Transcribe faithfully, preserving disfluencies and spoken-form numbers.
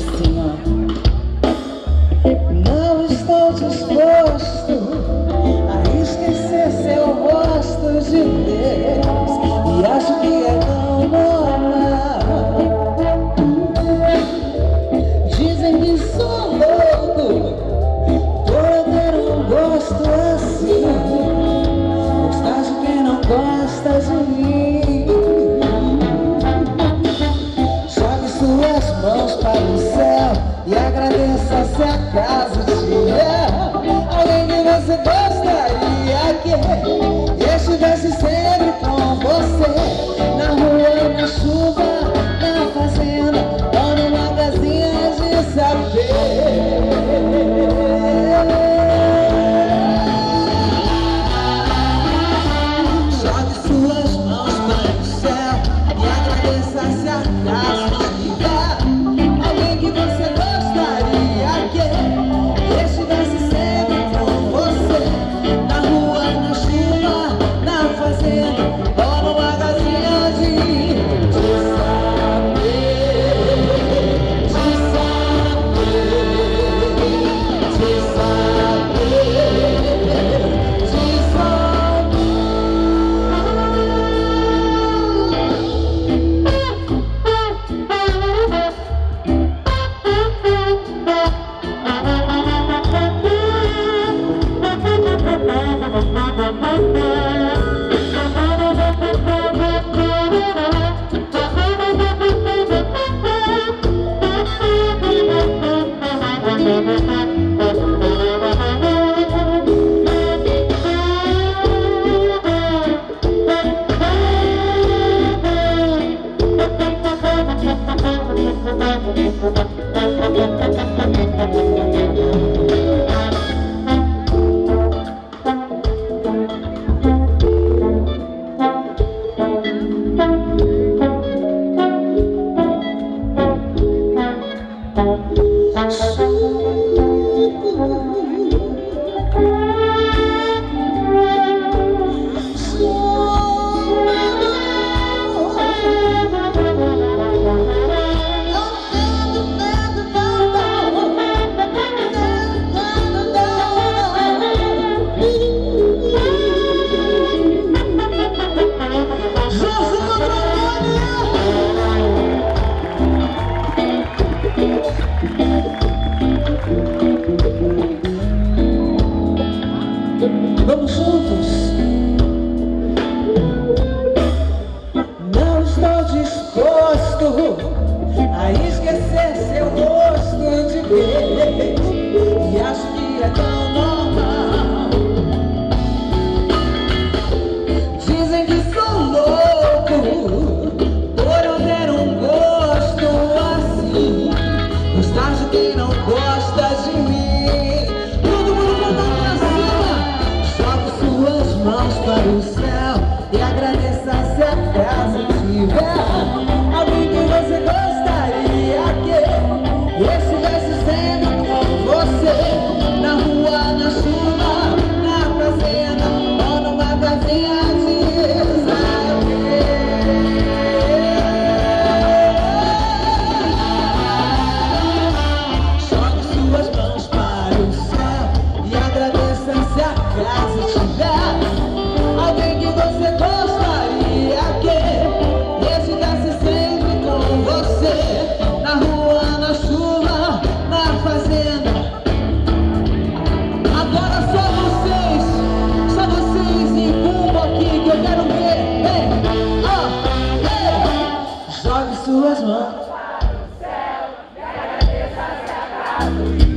assim, ó. Não estou disposto a esquecer seu rosto de Deus, e acho que é tão normal. Dizem que sou louco por eu ter um gosto assim. Gostar de quem não gosta de mim. Jogue suas mãos para o céu e agradeça se acaso tiver alguém que você gostaria que estivesse sempre com você, na rua, na chuva, na fazenda ou numa casinha de saber. Jogue suas mãos para o céu e agradeça se acaso tiver alguém que você gostaria que estivesse sempre com você, na rua, na chuva, na fazenda ou numa casinha de, de saber, de saber, de vamos juntos. Não estou disposto a esquecer seu rosto de vez, e acho que é tão normal. Dizem que sou louco por eu ter um gosto assim. Gostar de quem não gosta de mim. Todo mundo cantando pra cima. Jogue suas mãos para o céu e agradeça se acaso tiver alguém que você gostaria que estivesse sempre com você, na rua, na chuva, na fazenda ou numa casinha de saber. Jogue suas mãos para o céu e agradeça se acaso tiver alguém que você gostaria que estivesse sempre com você, na rua, na chuva, na fazenda. Agora só vocês, só vocês em cumbo aqui que eu quero ver. Ei, ah, ei. Jogue suas mãos para o céu e agradeça se acaso